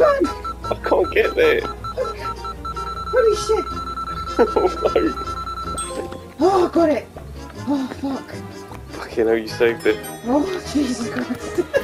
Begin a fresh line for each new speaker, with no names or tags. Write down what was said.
Run!
I can't get there.
Holy shit!
Oh no.
Oh, got it! Oh, fuck.
Fucking hell, you saved it.
Oh, Jesus Christ.